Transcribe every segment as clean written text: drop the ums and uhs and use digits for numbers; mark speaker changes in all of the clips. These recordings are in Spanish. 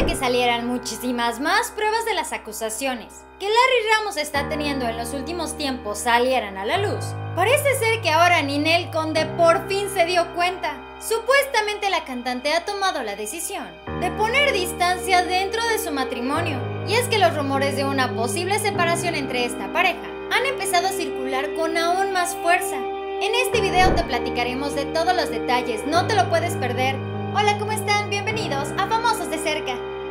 Speaker 1: de que salieran muchísimas más pruebas de las acusaciones que Larry Ramos está teniendo en los últimos tiempos salieran a la luz, parece ser que ahora Ninel Conde por fin se dio cuenta. Supuestamente la cantante ha tomado la decisión de poner distancia dentro de su matrimonio, y es que los rumores de una posible separación entre esta pareja han empezado a circular con aún más fuerza. En este video te platicaremos de todos los detalles, no te lo puedes perder. Hola, ¿cómo están? Bienvenidos a Famosos de Cerca.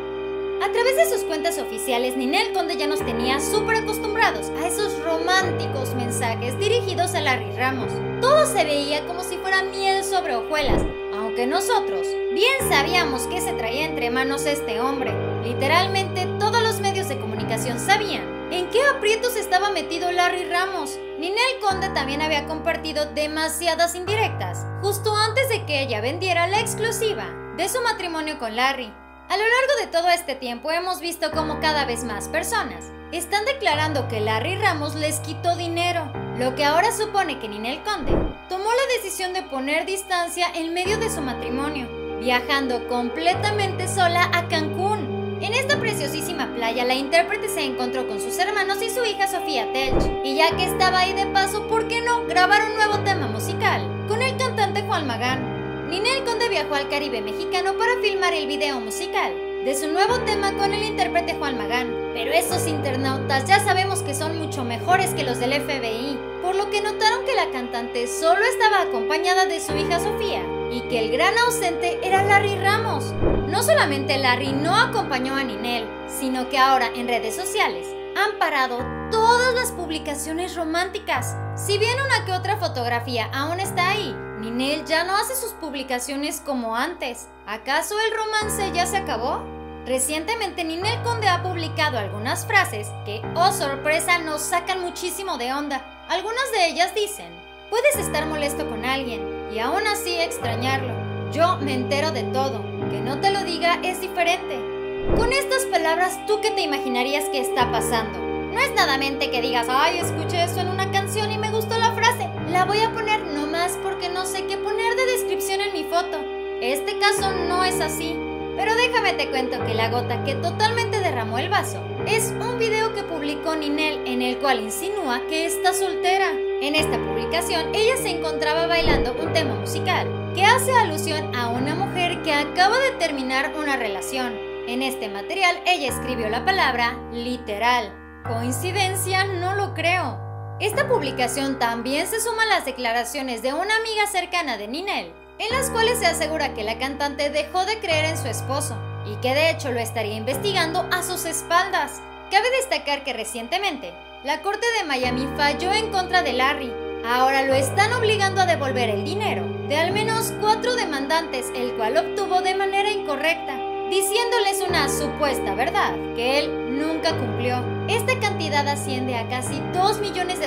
Speaker 1: A través de sus cuentas oficiales, Ninel Conde ya nos tenía súper acostumbrados a esos románticos mensajes dirigidos a Larry Ramos. Todo se veía como si fuera miel sobre hojuelas, aunque nosotros bien sabíamos que se traía entre manos este hombre. Literalmente todos los medios de comunicación sabían en qué aprietos estaba metido Larry Ramos. Ninel Conde también había compartido demasiadas indirectas justo antes de que ella vendiera la exclusiva de su matrimonio con Larry. A lo largo de todo este tiempo hemos visto cómo cada vez más personas están declarando que Larry Ramos les quitó dinero, lo que ahora supone que Ninel Conde tomó la decisión de poner distancia en medio de su matrimonio, viajando completamente sola a Cancún. En esta preciosísima playa, la intérprete se encontró con sus hermanos y su hija Sofía Telch, y ya que estaba ahí de paso, ¿por qué no grabar un nuevo tema musical con el cantante Juan Magán? Ninel Conde viajó al Caribe mexicano para filmar el video musical de su nuevo tema con el intérprete Juan Magán, pero esos internautas ya sabemos que son mucho mejores que los del FBI, por lo que notaron que la cantante solo estaba acompañada de su hija Sofía y que el gran ausente era Larry Ramos. No solamente Larry no acompañó a Ninel, sino que ahora en redes sociales han parado todas las publicaciones románticas. Si bien una que otra fotografía aún está ahí, Ninel ya no hace sus publicaciones como antes. ¿Acaso el romance ya se acabó? Recientemente Ninel Conde ha publicado algunas frases que, oh sorpresa, nos sacan muchísimo de onda. Algunas de ellas dicen: puedes estar molesto con alguien y aún así extrañarlo. Yo me entero de todo. Que no te lo diga es diferente. Con estas palabras, ¿tú qué te imaginarías que está pasando? No es nada mente que digas: ay, escuché eso en una canción y me gustó la frase, la voy a poner nomás porque no sé qué poner de descripción en mi foto. Este caso no es así. Pero déjame te cuento que la gota que totalmente derramó el vaso es un video que publicó Ninel en el cual insinúa que está soltera. En esta publicación ella se encontraba bailando un tema musical que hace alusión a una mujer que acaba de terminar una relación. En este material ella escribió la palabra literal. ¿Coincidencia? No lo creo. Esta publicación también se suma a las declaraciones de una amiga cercana de Ninel, en las cuales se asegura que la cantante dejó de creer en su esposo y que de hecho lo estaría investigando a sus espaldas. Cabe destacar que recientemente la Corte de Miami falló en contra de Larry. Ahora lo están obligando a devolver el dinero de al menos 4 demandantes, el cual obtuvo de manera incorrecta, diciéndoles una supuesta verdad que él nunca cumplió. Esta cantidad asciende a casi $2 millones.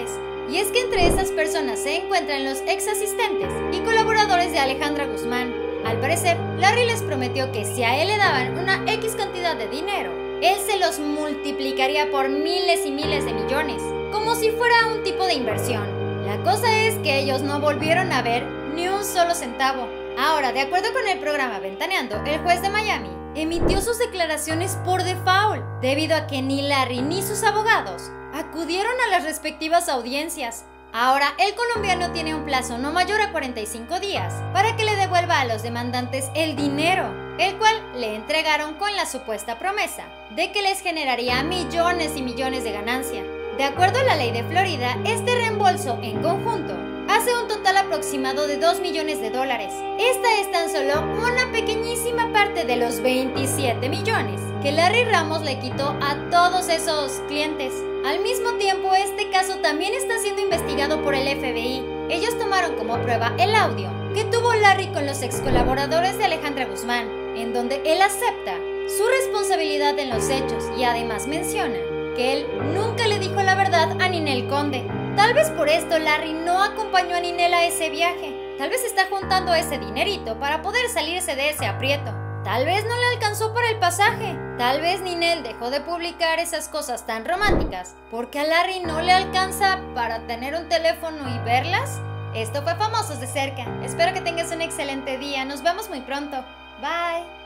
Speaker 1: Y es que entre esas personas se encuentran los ex asistentes y colaboradores de Alejandra Guzmán. Al parecer, Larry les prometió que si a él le daban una X cantidad de dinero, él se los multiplicaría por miles y miles de millones, como si fuera un tipo de inversión. La cosa es que ellos no volvieron a ver ni un solo centavo. Ahora, de acuerdo con el programa Ventaneando, el juez de Miami emitió sus declaraciones por default, debido a que ni Larry ni sus abogados acudieron a las respectivas audiencias. Ahora, el colombiano tiene un plazo no mayor a 45 días para que le devuelva a los demandantes el dinero, el cual le entregaron con la supuesta promesa de que les generaría millones y millones de ganancia. De acuerdo a la ley de Florida, este reembolso en conjunto hace un total aproximado de $2 millones. Esta es tan solo una pequeñísima parte de los 27 millones que Larry Ramos le quitó a todos esos clientes. Al mismo tiempo, este caso también está siendo investigado por el FBI. Ellos tomaron como prueba el audio que tuvo Larry con los ex colaboradores de Alejandra Guzmán, en donde él acepta su responsabilidad en los hechos y además menciona que él nunca le dijo la verdad a Ninel Conde. Tal vez por esto Larry no acompañó a Ninel a ese viaje. Tal vez está juntando ese dinerito para poder salirse de ese aprieto. Tal vez no le alcanzó para el pasaje. Tal vez Ninel dejó de publicar esas cosas tan románticas porque a Larry no le alcanza para tener un teléfono y verlas. Esto fue Famosos de Cerca. Espero que tengas un excelente día. Nos vemos muy pronto. Bye.